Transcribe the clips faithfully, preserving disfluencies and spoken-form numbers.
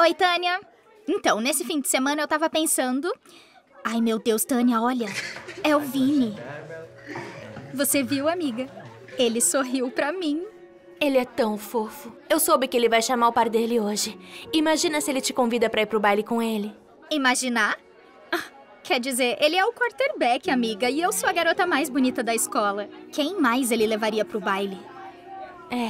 Oi, Tânia. Então, nesse fim de semana eu tava pensando... Ai, meu Deus, Tânia, olha. É o Vini. Você viu, amiga? Ele sorriu pra mim. Ele é tão fofo. Eu soube que ele vai chamar o par dele hoje. Imagina se ele te convida pra ir pro baile com ele. Imaginar? Ah, quer dizer, ele é o quarterback, amiga, e eu sou a garota mais bonita da escola. Quem mais ele levaria pro baile? É.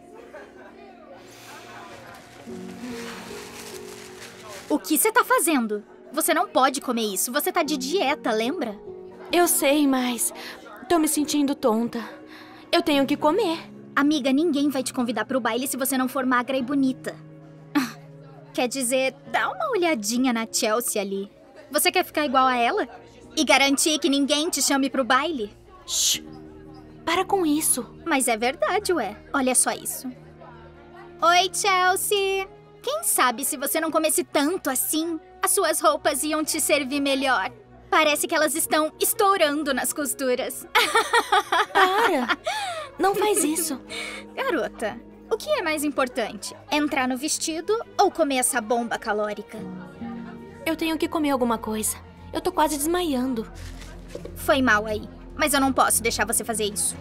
O que você tá fazendo? Você não pode comer isso. Você tá de dieta, lembra? Eu sei, mas tô me sentindo tonta. Eu tenho que comer. Amiga, ninguém vai te convidar pro baile se você não for magra e bonita. Quer dizer, dá uma olhadinha na Chelsea ali. Você quer ficar igual a ela? E garantir que ninguém te chame pro baile? Shh! Para com isso. Mas é verdade, ué. Olha só isso. Oi, Chelsea. Quem sabe se você não comesse tanto assim, as suas roupas iam te servir melhor. Parece que elas estão estourando nas costuras. Para! Não faz isso. Garota, o que é mais importante? Entrar no vestido ou comer essa bomba calórica? Eu tenho que comer alguma coisa. Eu tô quase desmaiando. Foi mal aí, mas eu não posso deixar você fazer isso.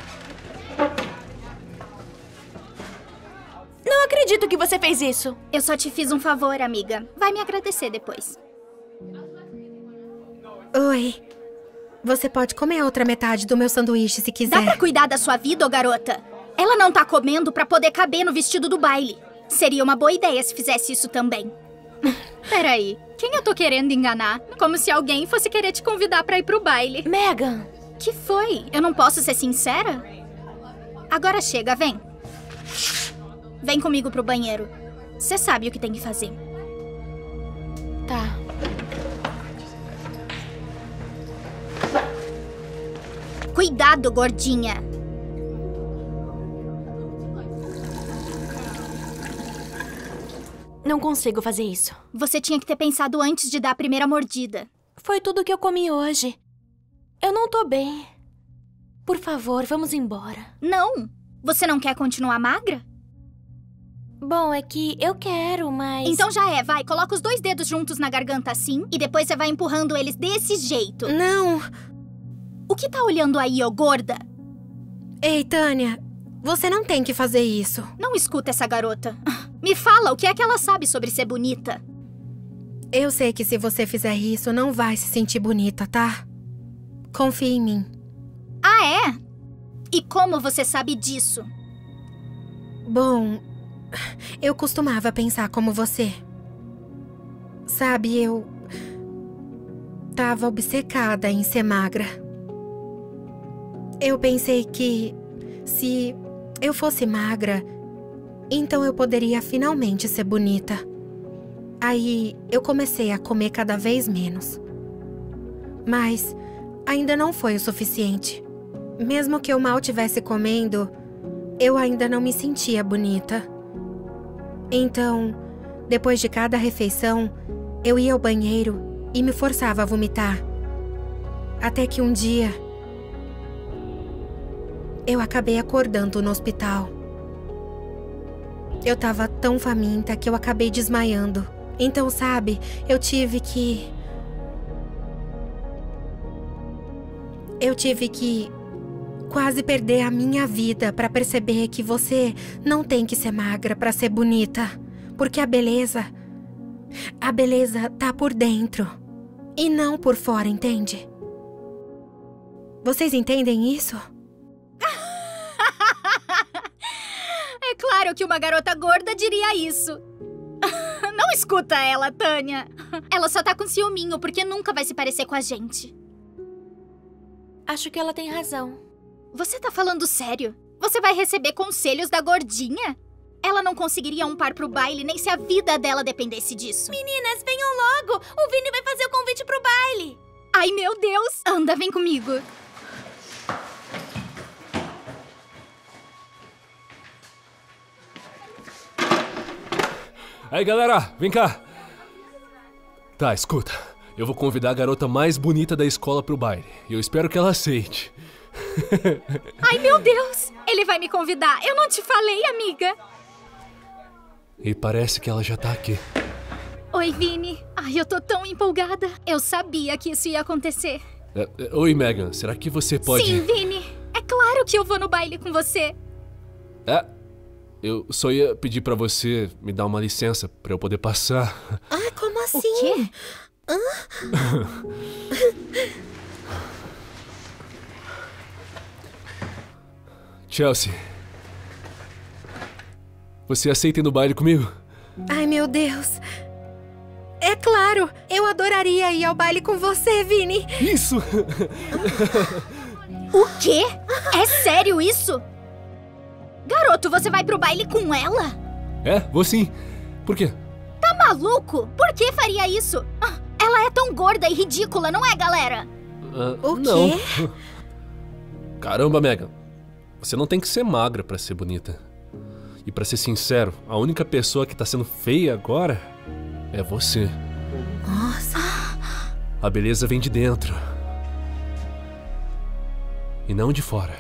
Não acredito que você fez isso. Eu só te fiz um favor, amiga. Vai me agradecer depois. Oi. Você pode comer a outra metade do meu sanduíche se quiser. Dá pra cuidar da sua vida, ô garota? Ela não tá comendo pra poder caber no vestido do baile. Seria uma boa ideia se fizesse isso também. Peraí, quem eu tô querendo enganar? Como se alguém fosse querer te convidar pra ir pro baile. Megan! Que foi? Eu não posso ser sincera? Agora chega, vem. Vem comigo pro banheiro. Você sabe o que tem que fazer. Tá. Cuidado, gordinha. Não consigo fazer isso. Você tinha que ter pensado antes de dar a primeira mordida. Foi tudo que eu comi hoje. Eu não tô bem. Por favor, vamos embora. Não. Você não quer continuar magra? Bom, é que eu quero, mas... Então já é, vai. Coloca os dois dedos juntos na garganta assim e depois você vai empurrando eles desse jeito. Não. O que tá olhando aí, ô gorda? Ei, Tânia, você não tem que fazer isso. Não escuta essa garota. Me fala, o que é que ela sabe sobre ser bonita? Eu sei que se você fizer isso, não vai se sentir bonita, tá? Confie em mim. Ah, é? E como você sabe disso? Bom, eu costumava pensar como você. Sabe, eu... tava obcecada em ser magra. Eu pensei que se eu fosse magra, então eu poderia finalmente ser bonita. Aí eu comecei a comer cada vez menos. Mas ainda não foi o suficiente. Mesmo que eu mal tivesse comendo, eu ainda não me sentia bonita. Então, depois de cada refeição, eu ia ao banheiro e me forçava a vomitar. Até que um dia, eu acabei acordando no hospital. Eu tava tão faminta que eu acabei desmaiando. Então, sabe, eu tive que... Eu tive que quase perder a minha vida pra perceber que você não tem que ser magra pra ser bonita. Porque a beleza... A beleza tá por dentro. E não por fora, entende? Vocês entendem isso? É claro que uma garota gorda diria isso. Não escuta ela, Tânia. Ela só tá com ciúminho porque nunca vai se parecer com a gente. Acho que ela tem razão. Você tá falando sério? Você vai receber conselhos da gordinha? Ela não conseguiria um par pro baile nem se a vida dela dependesse disso. Meninas, venham logo! O Vini vai fazer o convite pro baile! Ai, meu Deus! Anda, vem comigo. Aí, galera, vem cá. Tá, escuta. Eu vou convidar a garota mais bonita da escola pro baile. E eu espero que ela aceite. Ai, meu Deus! Ele vai me convidar. Eu não te falei, amiga. E parece que ela já tá aqui. Oi, Vini. Ai, eu tô tão empolgada. Eu sabia que isso ia acontecer. É, é, oi, Megan. Será que você pode... Sim, Vini. É claro que eu vou no baile com você. É, eu só ia pedir pra você me dar uma licença pra eu poder passar. Ah, como assim? O quê? Chelsea, você aceita ir no baile comigo? Ai, meu Deus. É claro, eu adoraria ir ao baile com você, Vini. Isso! O quê? É sério isso? Garoto, você vai pro baile com ela? É, vou sim. Por quê? Tá maluco? Por que faria isso? Ah, ela é tão gorda e ridícula, não é, galera? Uh, O não. quê? Caramba, Megan. Você não tem que ser magra pra ser bonita. E pra ser sincero, a única pessoa que tá sendo feia agora é você. Nossa. A beleza vem de dentro. E não de fora.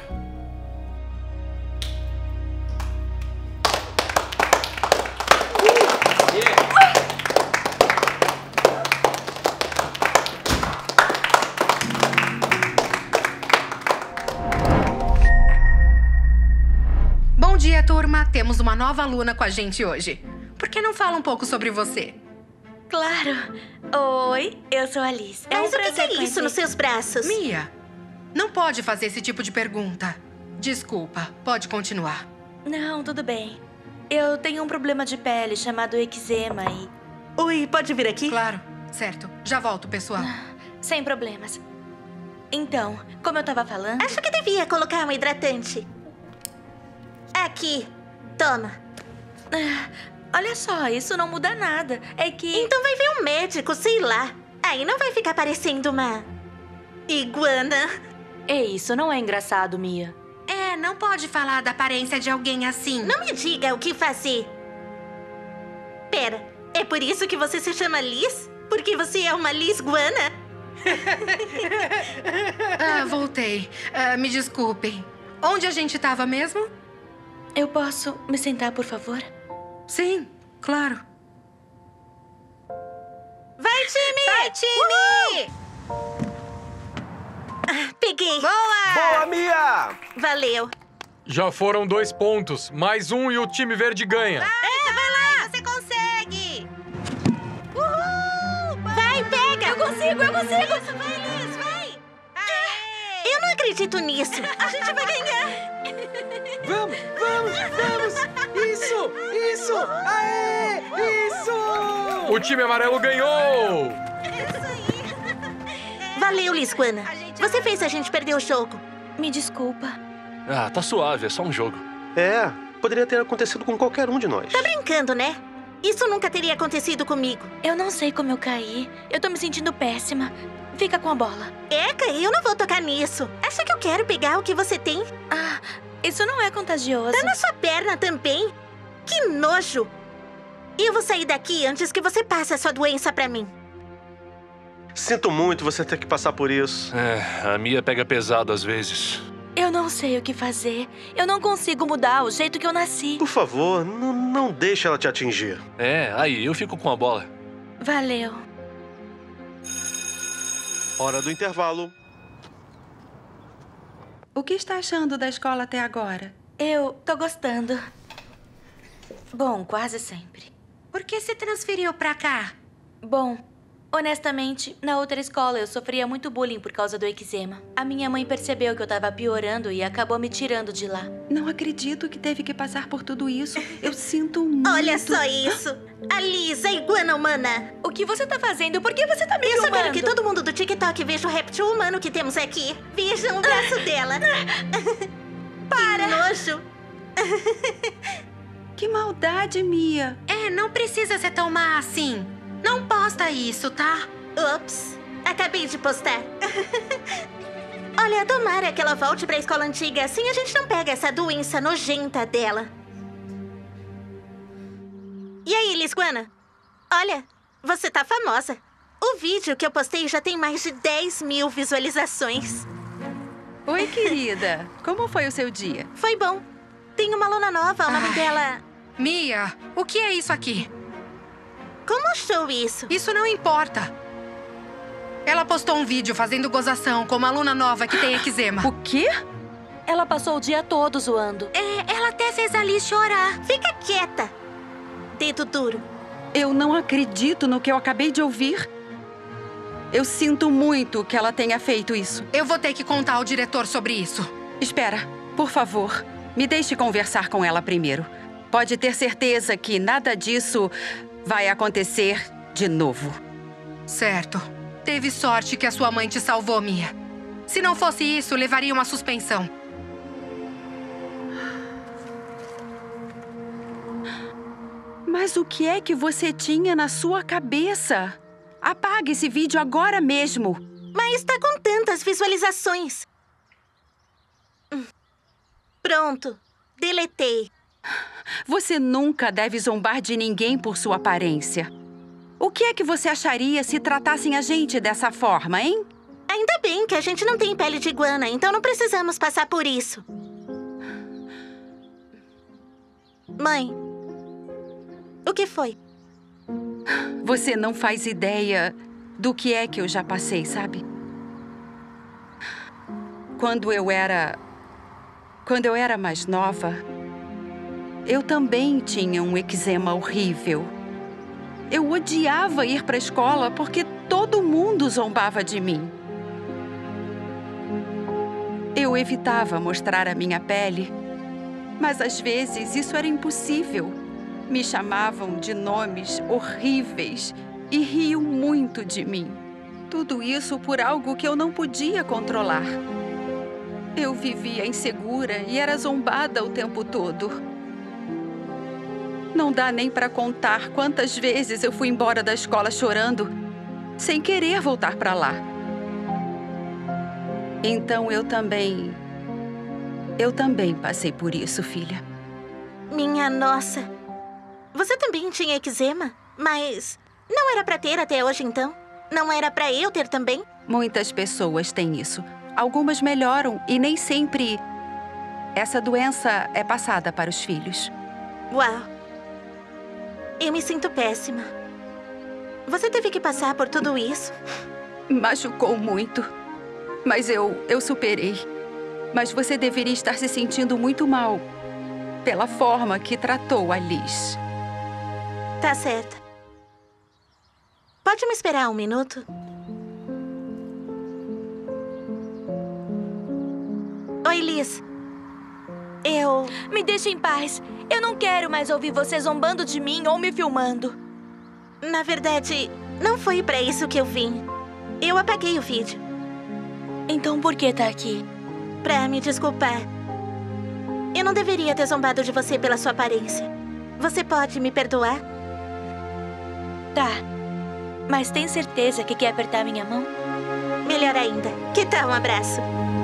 Bom dia, turma. Temos uma nova aluna com a gente hoje. Por que não fala um pouco sobre você? Claro. Oi, eu sou a Alice. É Mas um o que, que prazer é isso conhecer- nos seus braços? Mia, não pode fazer esse tipo de pergunta. Desculpa, pode continuar. Não, tudo bem. Eu tenho um problema de pele chamado eczema e... Oi, pode vir aqui? Claro, certo. Já volto, pessoal. Sem problemas. Então, como eu tava falando... Acho que devia colocar um hidratante. Aqui, toma. Ah, olha só, isso não muda nada. É que... Então vai ver um médico, sei lá. Aí não vai ficar parecendo uma iguana. Ei, isso não é engraçado, Mia. É, não pode falar da aparência de alguém assim. Não me diga o que fazer. Pera, é por isso que você se chama Liz? Porque você é uma Liz-guana? Ah, voltei. Ah, me desculpem. Onde a gente tava mesmo? Eu posso me sentar, por favor? Sim, claro. Vai, time! Vai, time! Ah, peguei. Boa! Boa, Mia! Valeu. Já foram dois pontos. Mais um e o time verde ganha. É, vai lá! Você consegue! Uhul! Vai, pega! Eu consigo, eu consigo! Isso, vai, Liz, vai! Aê! Eu não acredito nisso! A gente vai ganhar! Vamos, vamos, vamos! Isso, isso! Aê! Isso! O time amarelo ganhou! Valeu, Liz-guana. Você fez a gente perder o jogo. Me desculpa. Ah, tá suave, é só um jogo. É, poderia ter acontecido com qualquer um de nós. Tá brincando, né? Isso nunca teria acontecido comigo. Eu não sei como eu caí. Eu tô me sentindo péssima. Fica com a bola. Eca, eu não vou tocar nisso. Acha que eu quero pegar o que você tem? Ah, isso não é contagioso. Tá na sua perna também? Que nojo! Eu vou sair daqui antes que você passe a sua doença pra mim. Sinto muito você ter que passar por isso. É, a Mia pega pesado às vezes. Eu não sei o que fazer. Eu não consigo mudar o jeito que eu nasci. Por favor, n- não deixe ela te atingir. É, aí, eu fico com a bola. Valeu. Hora do intervalo. O que está achando da escola até agora? Eu tô gostando. Bom, quase sempre. Por que se transferiu pra cá? Bom, honestamente, na outra escola eu sofria muito bullying por causa do eczema. A minha mãe percebeu que eu tava piorando e acabou me tirando de lá. Não acredito que teve que passar por tudo isso. Eu sinto muito. Olha só isso. A Liz, a iguana humana. O que você tá fazendo? Por que você tá me Eu só filmando? quero que todo mundo do TikTok veja o réptil humano que temos aqui. Vejam o braço dela. Para! Que nojo. Que maldade, Mia. É, não precisa ser tão má assim. Não posta isso, tá? Ups, acabei de postar. Olha, tomara que ela volte pra escola antiga. Assim a gente não pega essa doença nojenta dela. E aí, Liz-guana? Olha, você tá famosa. O vídeo que eu postei já tem mais de dez mil visualizações. Oi, querida. Como foi o seu dia? Foi bom. Tem uma aluna nova, o nome Ai. dela... Mia, o que é isso aqui? Como postou isso? Isso não importa. Ela postou um vídeo fazendo gozação com uma aluna nova que tem eczema. O quê? Ela passou o dia todo zoando. É, ela até fez a Liz chorar. Fica quieta. Dedo duro. Eu não acredito no que eu acabei de ouvir. Eu sinto muito que ela tenha feito isso. Eu vou ter que contar ao diretor sobre isso. Espera, por favor, me deixe conversar com ela primeiro. Pode ter certeza que nada disso vai acontecer de novo. Certo. Teve sorte que a sua mãe te salvou, Mia. Se não fosse isso, levaria uma suspensão. Mas o que é que você tinha na sua cabeça? Apague esse vídeo agora mesmo. Mas tá com tantas visualizações. Pronto. Deletei. Você nunca deve zombar de ninguém por sua aparência. O que é que você acharia se tratassem a gente dessa forma, hein? Ainda bem que a gente não tem pele de iguana, então não precisamos passar por isso. Mãe, o que foi? Você não faz ideia do que é que eu já passei, sabe? Quando eu era... Quando eu era mais nova, eu também tinha um eczema horrível. Eu odiava ir para a escola porque todo mundo zombava de mim. Eu evitava mostrar a minha pele, mas às vezes isso era impossível. Me chamavam de nomes horríveis e riam muito de mim. Tudo isso por algo que eu não podia controlar. Eu vivia insegura e era zombada o tempo todo. Não dá nem para contar quantas vezes eu fui embora da escola chorando, sem querer voltar para lá. Então eu também... Eu também passei por isso, filha. Minha nossa. Você também tinha eczema? Mas não era para ter até hoje, então? Não era para eu ter também? Muitas pessoas têm isso. Algumas melhoram e nem sempre essa doença é passada para os filhos. Uau. Eu me sinto péssima. Você teve que passar por tudo isso? Machucou muito. Mas eu, eu superei. Mas você deveria estar se sentindo muito mal pela forma que tratou a Liz. Tá certa. Pode me esperar um minuto? Oi, Liz. Eu... Me deixe em paz. Eu não quero mais ouvir você zombando de mim ou me filmando. Na verdade, não foi pra isso que eu vim. Eu apaguei o vídeo. Então por que tá aqui? Pra me desculpar. Eu não deveria ter zombado de você pela sua aparência. Você pode me perdoar? Tá. Mas tem certeza que quer apertar minha mão? Melhor ainda. Que tal um abraço?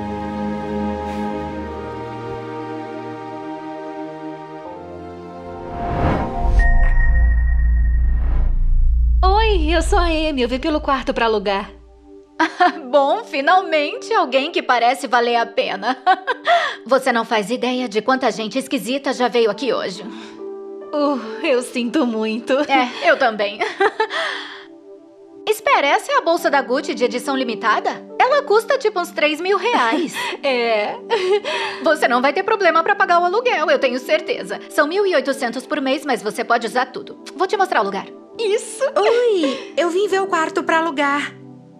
Oi, eu sou a Amy. Eu vim pelo quarto pra alugar. Bom, finalmente alguém que parece valer a pena. Você não faz ideia de quanta gente esquisita já veio aqui hoje. Uh, eu sinto muito. É, eu também. Espera, essa é a bolsa da Gucci de edição limitada? Ela custa tipo uns três mil reais. É. Você não vai ter problema pra pagar o aluguel, eu tenho certeza. São mil e oitocentos por mês, mas você pode usar tudo. Vou te mostrar o lugar. Isso! Oi, eu vim ver o quarto pra alugar.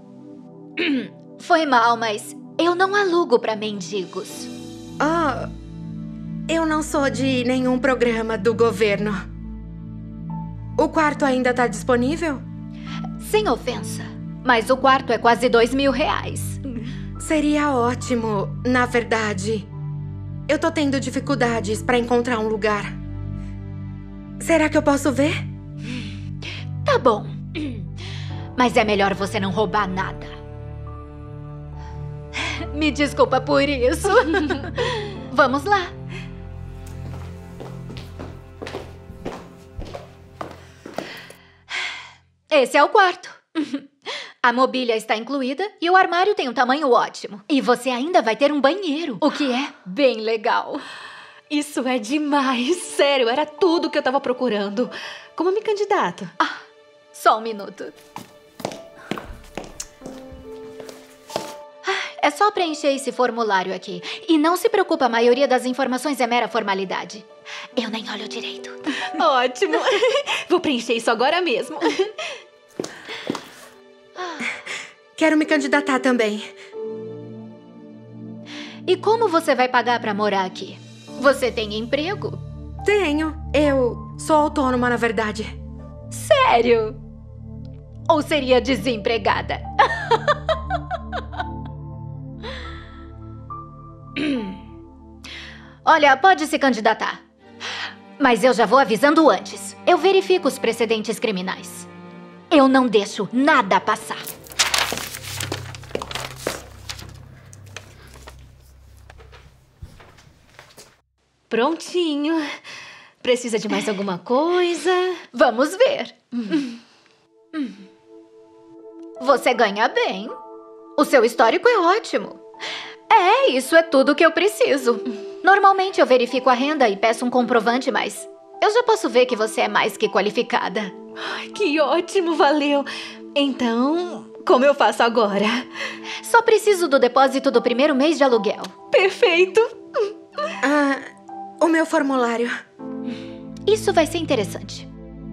Foi mal, mas eu não alugo pra mendigos. Oh, eu não sou de nenhum programa do governo. O quarto ainda tá disponível? Sem ofensa, mas o quarto é quase dois mil reais. Seria ótimo, na verdade. Eu tô tendo dificuldades pra encontrar um lugar. Será que eu posso ver? Tá bom. Mas é melhor você não roubar nada. Me desculpa por isso. Vamos lá. Esse é o quarto. A mobília está incluída e o armário tem um tamanho ótimo. E você ainda vai ter um banheiro, o que é bem legal. Isso é demais. Sério, era tudo que eu tava procurando. Como me candidato? Ah, Só um minuto. É só preencher esse formulário aqui. E não se preocupa, a maioria das informações é mera formalidade. Eu nem olho direito. Ótimo. Vou preencher isso agora mesmo. Quero me candidatar também. E como você vai pagar pra morar aqui? Você tem emprego? Tenho. Eu sou autônoma, na verdade. Sério? Ou seria desempregada? Olha, pode se candidatar. Mas eu já vou avisando antes. Eu verifico os precedentes criminais. Eu não deixo nada passar. Prontinho. Precisa de mais alguma coisa? Vamos ver. Hum. Hum. Você ganha bem. O seu histórico é ótimo. É, isso é tudo que eu preciso. Normalmente eu verifico a renda e peço um comprovante, mas eu já posso ver que você é mais que qualificada. Que ótimo, valeu. Então, como eu faço agora? Só preciso do depósito do primeiro mês de aluguel. Perfeito. Ah, o meu formulário. Isso vai ser interessante.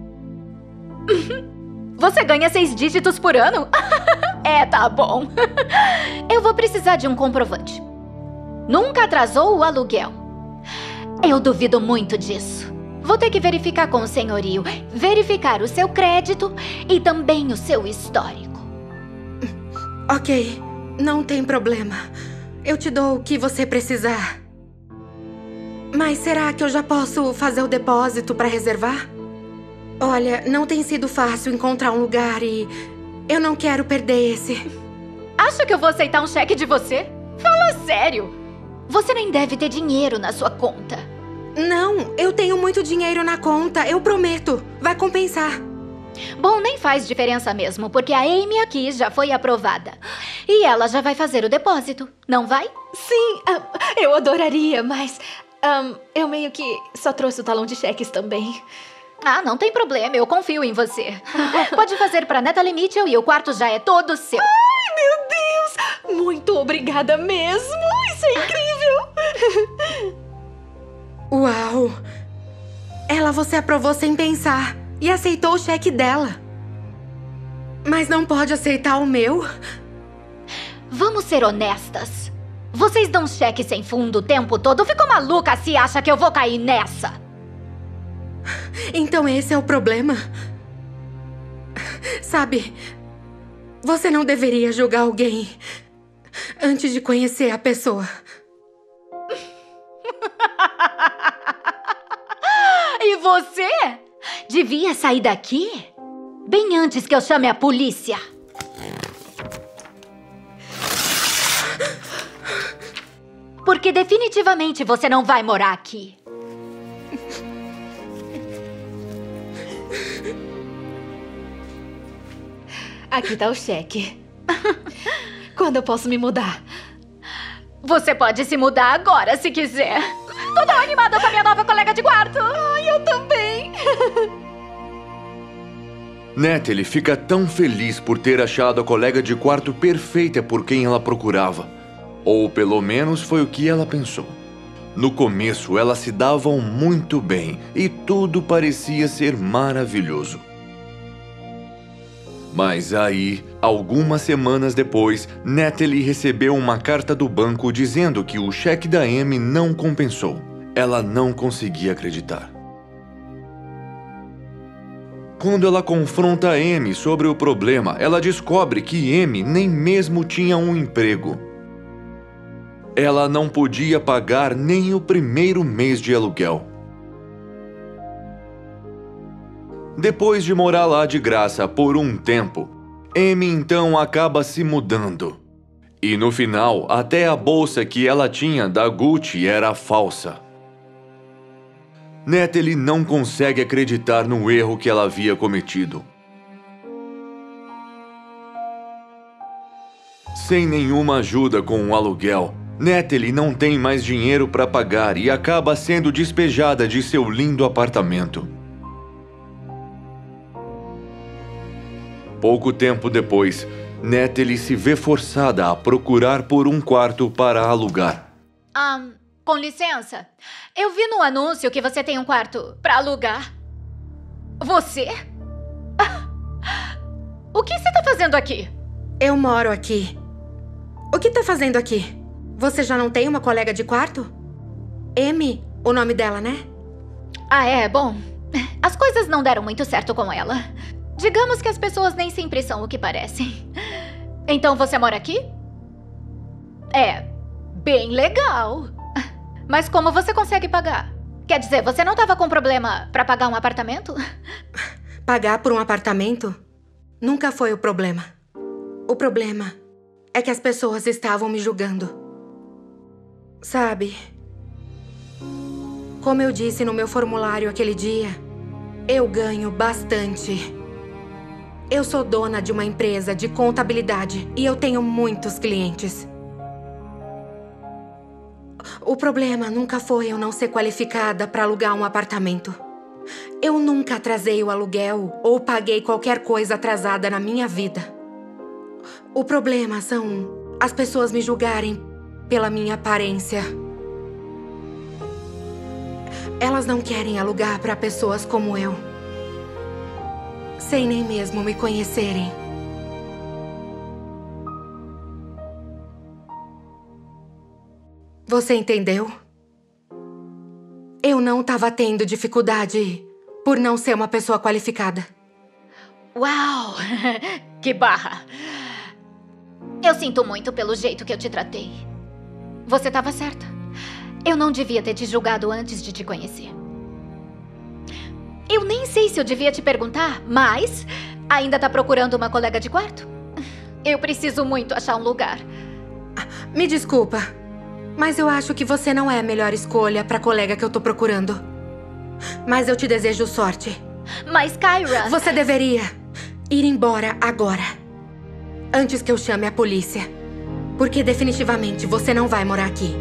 Você ganha seis dígitos por ano? É, tá bom. Eu vou precisar de um comprovante. Nunca atrasou o aluguel. Eu duvido muito disso. Vou ter que verificar com o senhorio, verificar o seu crédito e também o seu histórico. Ok, não tem problema. Eu te dou o que você precisar. Mas será que eu já posso fazer o depósito para reservar? Olha, não tem sido fácil encontrar um lugar e eu não quero perder esse. Acha que eu vou aceitar um cheque de você? Fala sério. Você nem deve ter dinheiro na sua conta. Não, eu tenho muito dinheiro na conta, eu prometo. Vai compensar. Bom, nem faz diferença mesmo, porque a Amy aqui já foi aprovada. E ela já vai fazer o depósito, não vai? Sim, um, eu adoraria, mas um, eu meio que só trouxe o talão de cheques também. Ah, não tem problema, eu confio em você. Pode fazer para Natalie Mitchell e o quarto já é todo seu. Ai, meu Deus! Muito obrigada mesmo! Isso é incrível! Uau! Ela você aprovou sem pensar e aceitou o cheque dela. Mas não pode aceitar o meu? Vamos ser honestas. Vocês dão cheque sem fundo o tempo todo? Ficou maluca se acha que eu vou cair nessa? Então esse é o problema? Sabe, você não deveria julgar alguém antes de conhecer a pessoa. E você? Devia sair daqui bem antes que eu chame a polícia. Porque definitivamente você não vai morar aqui. Aqui tá o cheque. Quando eu posso me mudar? Você pode se mudar agora, se quiser. Tô tão animada com a minha nova colega de quarto. Ai, eu também. Natalie fica tão feliz por ter achado a colega de quarto perfeita por quem ela procurava. Ou pelo menos foi o que ela pensou. No começo, elas se davam muito bem e tudo parecia ser maravilhoso. Mas aí, algumas semanas depois, Natalie recebeu uma carta do banco dizendo que o cheque da Amy não compensou. Ela não conseguia acreditar. Quando ela confronta a Amy sobre o problema, ela descobre que Amy nem mesmo tinha um emprego. Ela não podia pagar nem o primeiro mês de aluguel. Depois de morar lá de graça por um tempo, Amy então acaba se mudando. E no final, até a bolsa que ela tinha da Gucci era falsa. Natalie não consegue acreditar no erro que ela havia cometido. Sem nenhuma ajuda com o aluguel, Natalie não tem mais dinheiro para pagar e acaba sendo despejada de seu lindo apartamento. Pouco tempo depois, Natalie se vê forçada a procurar por um quarto para alugar. Ah, com licença. Eu vi no anúncio que você tem um quarto para alugar. Você? O que você tá fazendo aqui? Eu moro aqui. O que tá fazendo aqui? Você já não tem uma colega de quarto? Amy, o nome dela, né? Ah, é? Bom, as coisas não deram muito certo com ela. Digamos que as pessoas nem sempre são o que parecem. Então você mora aqui? É, bem legal. Mas como você consegue pagar? Quer dizer, você não tava com problema pra pagar um apartamento? Pagar por um apartamento nunca foi o problema. O problema é que as pessoas estavam me julgando. Sabe? Como eu disse no meu formulário aquele dia, eu ganho bastante. Eu sou dona de uma empresa de contabilidade e eu tenho muitos clientes. O problema nunca foi eu não ser qualificada para alugar um apartamento. Eu nunca atrasei o aluguel ou paguei qualquer coisa atrasada na minha vida. O problema são as pessoas me julgarem pela minha aparência. Elas não querem alugar para pessoas como eu, sem nem mesmo me conhecerem. Você entendeu? Eu não estava tendo dificuldade por não ser uma pessoa qualificada. Uau! Que barra! Eu sinto muito pelo jeito que eu te tratei. Você estava certa. Eu não devia ter te julgado antes de te conhecer. Eu nem sei se eu devia te perguntar, mas ainda tá procurando uma colega de quarto? Eu preciso muito achar um lugar. Me desculpa, mas eu acho que você não é a melhor escolha pra colega que eu tô procurando. Mas eu te desejo sorte. Mas, Kyra... Você deveria ir embora agora. Antes que eu chame a polícia. Porque definitivamente você não vai morar aqui.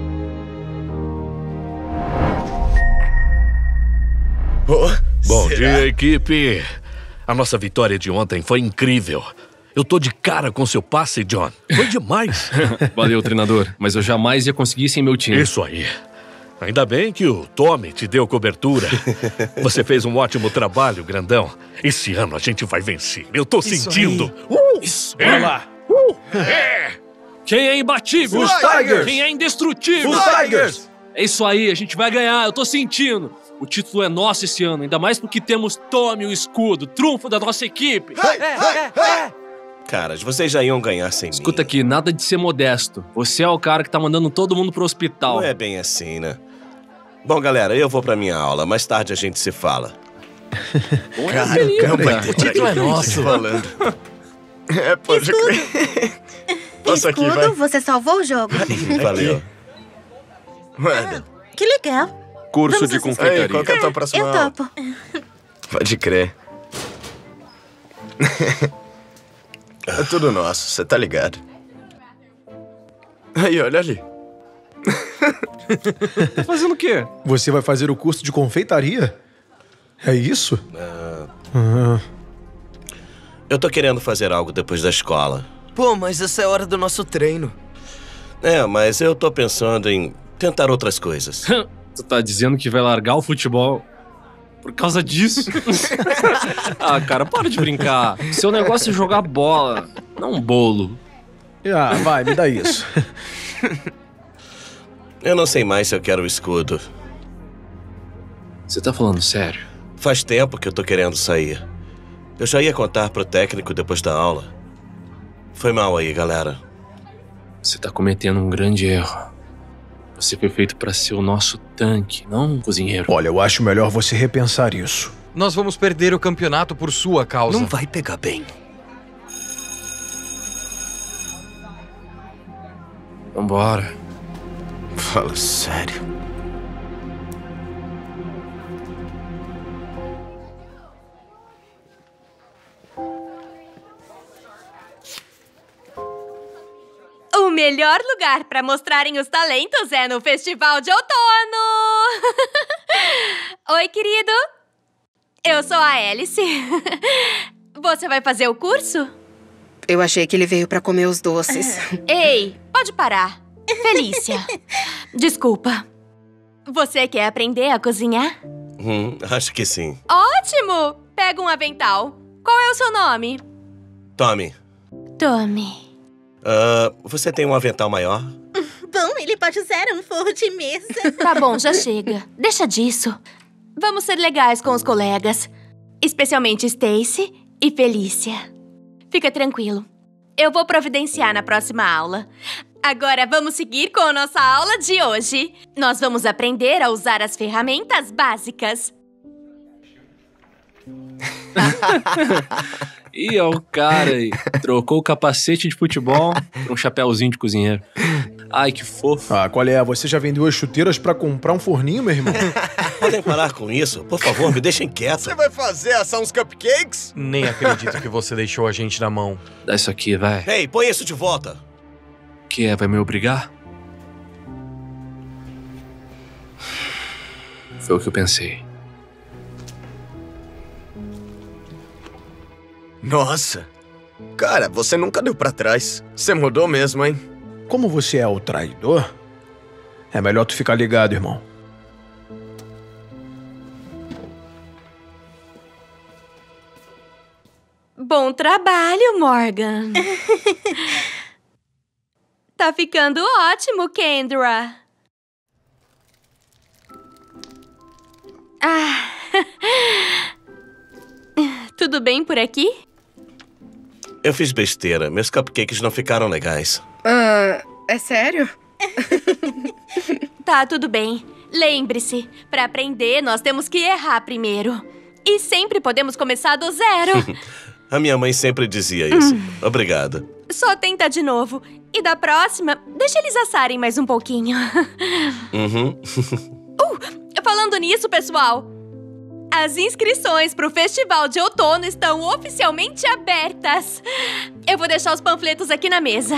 Oh, Bom será? dia, equipe. A nossa vitória de ontem foi incrível. Eu tô de cara com seu passe, John. Foi demais. Valeu, treinador. Mas eu jamais ia conseguir sem meu time. Isso aí. Ainda bem que o Tommy te deu cobertura. Você fez um ótimo trabalho, grandão. Esse ano a gente vai vencer. Eu tô Isso sentindo. Uh, Isso. É. Vai lá. Uh, é. Quem é imbatível? Os Tigers. Quem é indestrutível? Os Tigers. É isso aí, a gente vai ganhar. Eu tô sentindo. O título é nosso esse ano, ainda mais porque temos Tommy, o escudo, trunfo da nossa equipe. Hey, hey, hey. Caras, vocês já iam ganhar sem Escuta mim. aqui, nada de ser modesto. Você é o cara que tá mandando todo mundo pro hospital. Não é bem assim, né? Bom, galera, eu vou pra minha aula. Mais tarde a gente se fala. Caramba, o título é nosso. Falando. É, pode crer. Escudo, aqui, vai. Você salvou o jogo. Valeu. Ah, que legal. Curso Vamos de confeitaria. Aí, qual que é a tua próxima Eu aula? topo. Pode crer. É tudo nosso, você tá ligado. Aí, olha ali. Tá fazendo o quê? Você vai fazer o curso de confeitaria? É isso? Ah, ah. Eu tô querendo fazer algo depois da escola. Pô, mas essa é a hora do nosso treino. É, mas eu tô pensando em tentar outras coisas. Tu tá dizendo que vai largar o futebol por causa disso? Ah, cara, para de brincar. Seu negócio é jogar bola, não um bolo. Ah, vai, me dá isso. Eu não sei mais se eu quero o escudo. Você tá falando sério? Faz tempo que eu tô querendo sair. Eu já ia contar pro técnico depois da aula. Foi mal aí, galera. Você tá cometendo um grande erro. Você foi feito pra ser o nosso tanque, não um cozinheiro. Olha, eu acho melhor você repensar isso. Nós vamos perder o campeonato por sua causa. Não vai pegar bem. Vambora. Fala sério. O melhor lugar para mostrarem os talentos é no Festival de Outono! Oi, querido! Eu sou a Alice. Você vai fazer o curso? Eu achei que ele veio pra comer os doces. Ei, pode parar. Felícia, desculpa. Você quer aprender a cozinhar? Hum, acho que sim. Ótimo! Pega um avental. Qual é o seu nome? Tommy. Tommy. Uh, você tem um avental maior? Bom, ele pode usar um forro de mesa. Tá bom, já chega. Deixa disso. Vamos ser legais com os colegas. Especialmente Stacy e Felícia. Fica tranquilo. Eu vou providenciar na próxima aula. Agora vamos seguir com a nossa aula de hoje. Nós vamos aprender a usar as ferramentas básicas. Ih, ó, o cara aí. Trocou o capacete de futebol por um chapéuzinho de cozinheiro. Ai, que fofo. Ah, qual é? Você já vendeu as chuteiras pra comprar um forninho, meu irmão? Podem parar com isso? Por favor, me deixem quieto. Você vai fazer assar uns cupcakes? Nem acredito que você deixou a gente na mão. Dá isso aqui, vai. Ei, põe isso de volta. Que é? Vai me obrigar? Foi o que eu pensei. Nossa. Cara, você nunca deu pra trás. Você mudou mesmo, hein? Como você é o traidor, é melhor tu ficar ligado, irmão. Bom trabalho, Morgan. Tá ficando ótimo, Kendra. Ah. Tudo bem por aqui? Eu fiz besteira. Meus cupcakes não ficaram legais. Ah, é sério? Tá, tudo bem. Lembre-se, pra aprender, nós temos que errar primeiro. E sempre podemos começar do zero. A minha mãe sempre dizia isso. Hum. Obrigada. Só tenta de novo. E da próxima, deixa eles assarem mais um pouquinho. Uhum. uh, falando nisso, pessoal, as inscrições pro Festival de Outono estão oficialmente abertas. Eu vou deixar os panfletos aqui na mesa.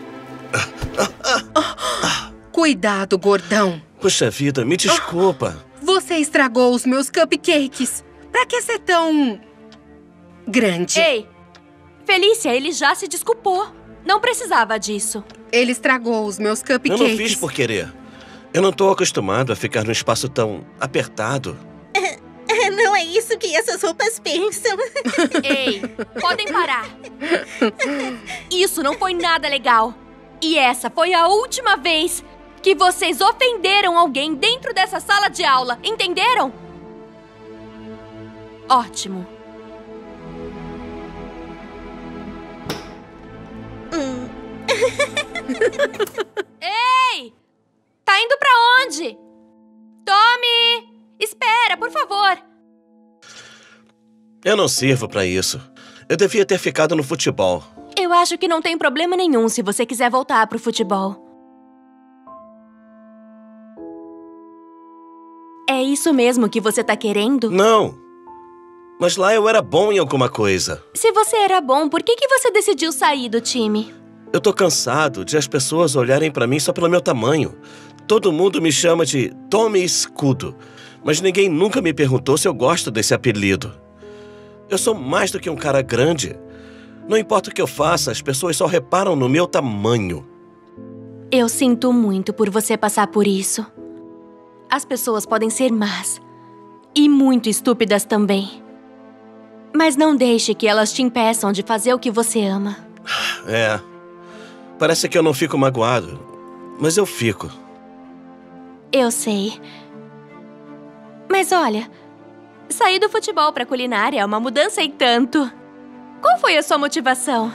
Cuidado, gordão. Puxa vida, me desculpa. Você estragou os meus cupcakes. Pra que ser tão... grande? Ei, Felícia, ele já se desculpou. Não precisava disso. Ele estragou os meus cupcakes. Eu não fiz por querer. Eu não tô acostumado a ficar num espaço tão apertado. Não é isso que essas roupas pensam. Ei, podem parar. Isso não foi nada legal. E essa foi a última vez que vocês ofenderam alguém dentro dessa sala de aula. Entenderam? Ótimo. Hum. Ei! Tá indo pra onde? Tommy! Espera, por favor. Eu não sirvo pra isso. Eu devia ter ficado no futebol. Eu acho que não tem problema nenhum se você quiser voltar pro futebol. É isso mesmo que você tá querendo? Não. Mas lá eu era bom em alguma coisa. Se você era bom, por que que você decidiu sair do time? Eu tô cansado de as pessoas olharem pra mim só pelo meu tamanho. Todo mundo me chama de Tommy Escudo, mas ninguém nunca me perguntou se eu gosto desse apelido. Eu sou mais do que um cara grande. Não importa o que eu faça, as pessoas só reparam no meu tamanho. Eu sinto muito por você passar por isso. As pessoas podem ser más e muito estúpidas também. Mas não deixe que elas te impeçam de fazer o que você ama. É. Parece que eu não fico magoado, mas eu fico. Eu sei. Mas olha, sair do futebol pra culinária é uma mudança e tanto. Qual foi a sua motivação?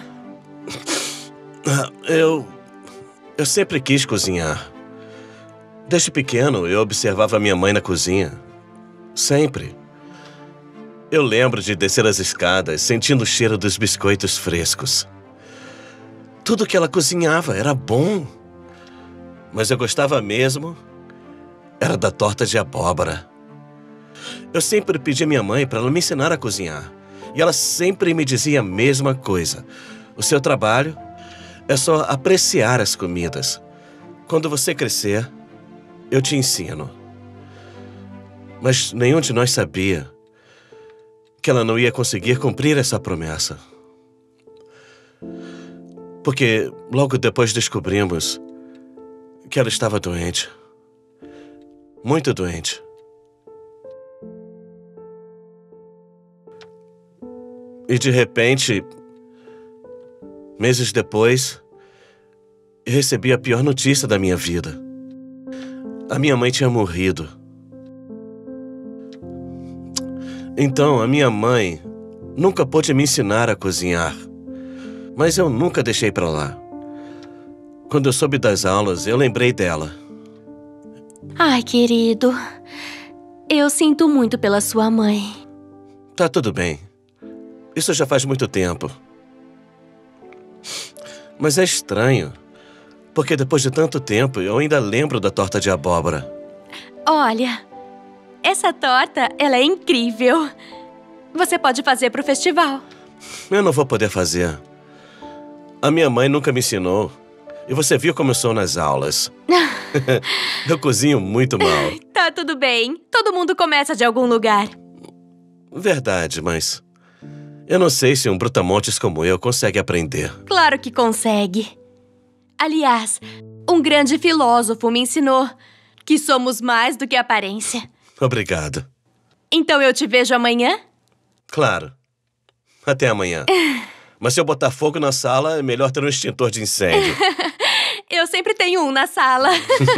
Eu... Eu sempre quis cozinhar. Desde pequeno, eu observava minha mãe na cozinha. Sempre. Eu lembro de descer as escadas, sentindo o cheiro dos biscoitos frescos. Tudo que ela cozinhava era bom. Mas eu gostava mesmo era da torta de abóbora. Eu sempre pedi à minha mãe para ela me ensinar a cozinhar. E ela sempre me dizia a mesma coisa. O seu trabalho é só apreciar as comidas. Quando você crescer, eu te ensino. Mas nenhum de nós sabia que ela não ia conseguir cumprir essa promessa. Porque logo depois descobrimos que ela estava doente. Muito doente. E de repente, meses depois, eu recebi a pior notícia da minha vida. A minha mãe tinha morrido. Então, a minha mãe nunca pôde me ensinar a cozinhar. Mas eu nunca deixei pra lá. Quando eu soube das aulas, eu lembrei dela. Ai, querido. Eu sinto muito pela sua mãe. Tá tudo bem. Isso já faz muito tempo. Mas é estranho, porque depois de tanto tempo, eu ainda lembro da torta de abóbora. Olha, essa torta, ela é incrível. Você pode fazer pro festival. Eu não vou poder fazer. A minha mãe nunca me ensinou. E você viu como eu sou nas aulas. Eu cozinho muito mal. Tá tudo bem. Todo mundo começa de algum lugar. Verdade, mas... eu não sei se um brutamontes como eu consegue aprender. Claro que consegue. Aliás, um grande filósofo me ensinou que somos mais do que aparência. Obrigado. Então eu te vejo amanhã? Claro. Até amanhã. Mas se eu botar fogo na sala, é melhor ter um extintor de incêndio. Eu sempre tenho um na sala.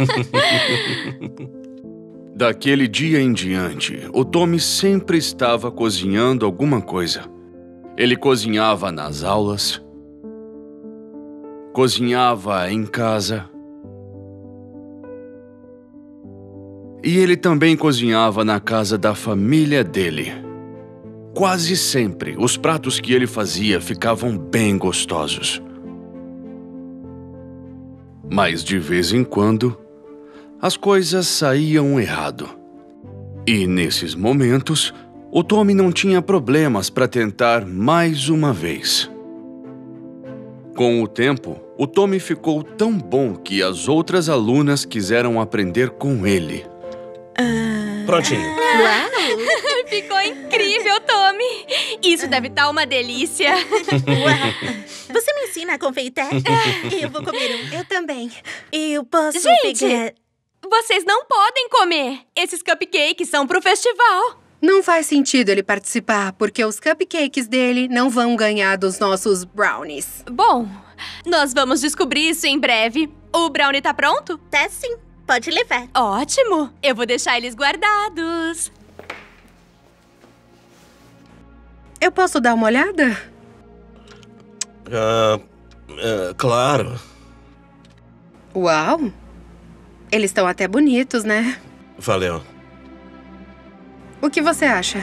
Daquele dia em diante, o Tommy sempre estava cozinhando alguma coisa. Ele cozinhava nas aulas, cozinhava em casa, e ele também cozinhava na casa da família dele. Quase sempre, os pratos que ele fazia ficavam bem gostosos. Mas de vez em quando, as coisas saíam errado. E nesses momentos, o Tommy não tinha problemas para tentar mais uma vez. Com o tempo, o Tommy ficou tão bom que as outras alunas quiseram aprender com ele. Ah... Prontinho. Uau! Ficou incrível, Tommy! Isso deve estar uma delícia. Uau! Você me ensina a confeitar? Eu vou comer um. Eu também. Eu posso Gente, pegar... vocês não podem comer. Esses cupcakes são pro festival. Não faz sentido ele participar, porque os cupcakes dele não vão ganhar dos nossos brownies. Bom, nós vamos descobrir isso em breve. O brownie tá pronto? Tá sim. Pode levar. Ótimo. Eu vou deixar eles guardados. Eu posso dar uma olhada? Ah, uh, uh, claro. Uau! Eles estão até bonitos, né? Valeu. O que você acha?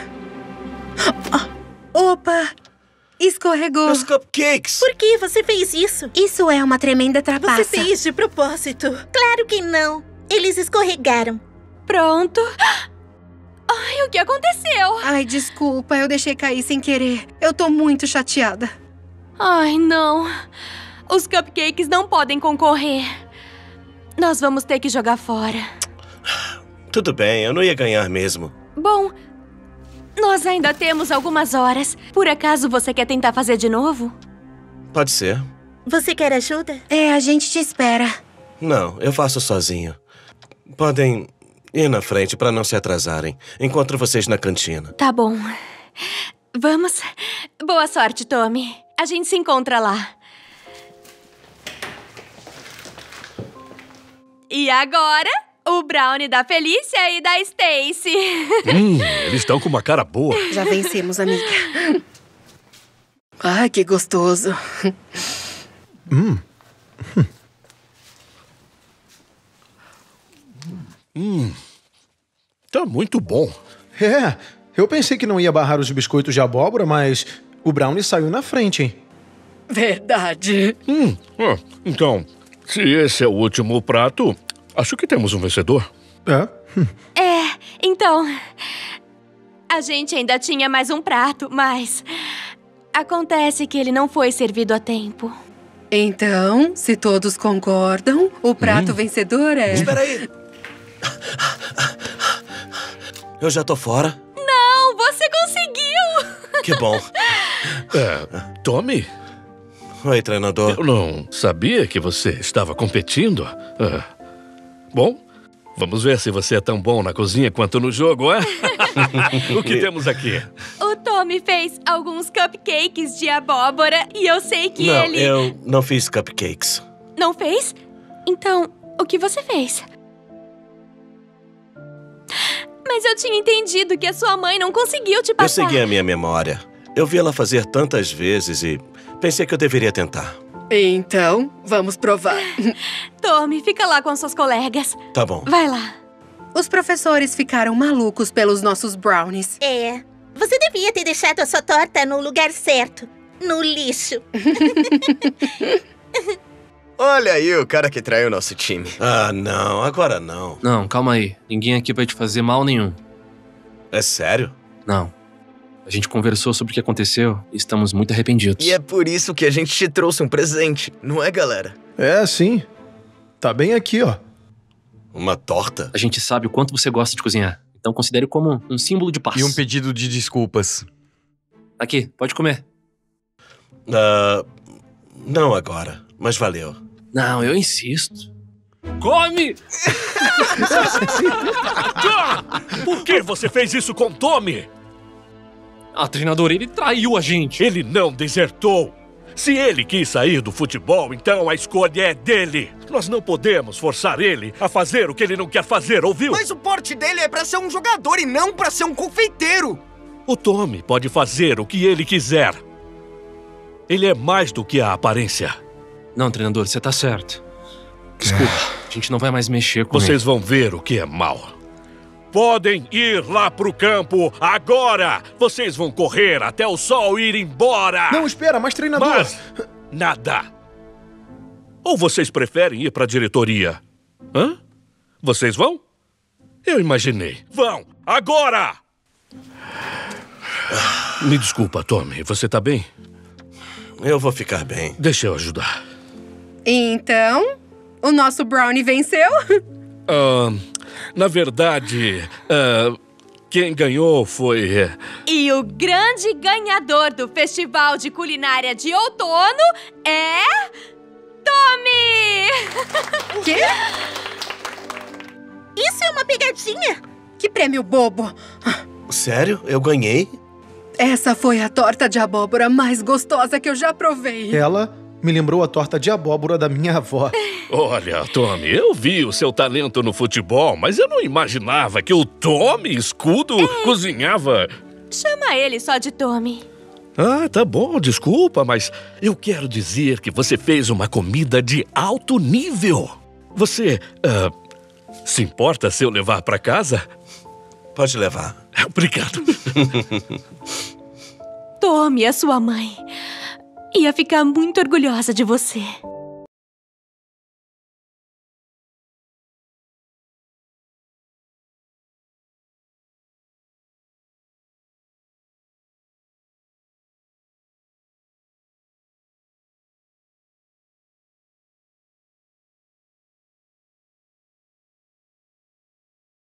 Oh, opa! Escorregou. Os cupcakes! Por que você fez isso? Isso é uma tremenda trapaça. Você fez de propósito. Claro que não. Eles escorregaram. Pronto. Ai, o que aconteceu? Ai, desculpa, eu deixei cair sem querer. Eu tô muito chateada. Ai, não. Os cupcakes não podem concorrer. Nós vamos ter que jogar fora. Tudo bem, eu não ia ganhar mesmo. Bom, nós ainda temos algumas horas. Por acaso você quer tentar fazer de novo? Pode ser. Você quer ajuda? É, a gente te espera. Não, eu faço sozinho. Podem ir na frente para não se atrasarem. Encontro vocês na cantina. Tá bom. Vamos. Boa sorte, Tommy. A gente se encontra lá. E agora, o brownie da Felícia e da Stacy. Hum, eles estão com uma cara boa. Já vencemos, amiga. Ai, que gostoso. Hum. Hum. Tá muito bom. É, eu pensei que não ia barrar os biscoitos de abóbora, mas o brownie saiu na frente, hein? Verdade. Hum, ah, então, se esse é o último prato, acho que temos um vencedor. É? É, então... A gente ainda tinha mais um prato, mas... Acontece que ele não foi servido a tempo. Então, se todos concordam, o prato hum. vencedor é... Espera aí! Eu já tô fora. Não, você conseguiu! Que bom. É, Tommy? Oi, treinador. Eu não sabia que você estava competindo. É. Bom, vamos ver se você é tão bom na cozinha quanto no jogo, é? O que temos aqui? O Tommy fez alguns cupcakes de abóbora e eu sei que não, ele... eu não fiz cupcakes. Não fez? Então, o que você fez? Mas eu tinha entendido que a sua mãe não conseguiu te Eu passar. segui a minha memória. Eu vi ela fazer tantas vezes e pensei que eu deveria tentar. Então, vamos provar. Tommy, fica lá com seus colegas. Tá bom. Vai lá. Os professores ficaram malucos pelos nossos brownies. É. Você devia ter deixado a sua torta no lugar certo. No lixo. Olha aí o cara que traiu o nosso time. Ah, não. Agora não. Não, calma aí. Ninguém aqui vai te fazer mal nenhum. É sério? Não. A gente conversou sobre o que aconteceu e estamos muito arrependidos. E é por isso que a gente te trouxe um presente, não é, galera? É, sim. Tá bem aqui, ó. Uma torta? A gente sabe o quanto você gosta de cozinhar. Então considere como um símbolo de paz. E um pedido de desculpas. Aqui, pode comer. Uh, não agora, mas valeu. Não, eu insisto. Come! Por que você fez isso com Tommy? Ah, treinador, ele traiu a gente. Ele não desertou. Se ele quis sair do futebol, então a escolha é dele. Nós não podemos forçar ele a fazer o que ele não quer fazer, ouviu? Mas o porte dele é pra ser um jogador e não pra ser um confeiteiro. O Tommy pode fazer o que ele quiser. Ele é mais do que a aparência. Não, treinador, você tá certo. Desculpa, a gente não vai mais mexer com Vocês ele. vão ver o que é mal. Podem ir lá pro campo agora! Vocês vão correr até o sol ir embora! Não, espera, mas treinador... Mas nada! Ou vocês preferem ir pra diretoria? Hã? Vocês vão? Eu imaginei. Vão! Agora! Me desculpa, Tommy. Você tá bem? Eu vou ficar bem. Deixa eu ajudar. Então, o nosso brownie venceu? Ah... Na verdade, uh, quem ganhou foi... Uh... E o grande ganhador do Festival de Culinária de Outono é... Tommy! Quê? Isso é uma pegadinha! Que prêmio bobo! Sério? Eu ganhei? Essa foi a torta de abóbora mais gostosa que eu já provei. Ela me lembrou a torta de abóbora da minha avó. Olha, Tommy, eu vi o seu talento no futebol, mas eu não imaginava que o Tommy Escudo é. cozinhava. Chama ele só de Tommy. Ah, tá bom, desculpa, mas eu quero dizer que você fez uma comida de alto nível. Você, uh, se importa se eu levar pra casa? Pode levar. Obrigado. Tommy, a sua mãe, ia ficar muito orgulhosa de você.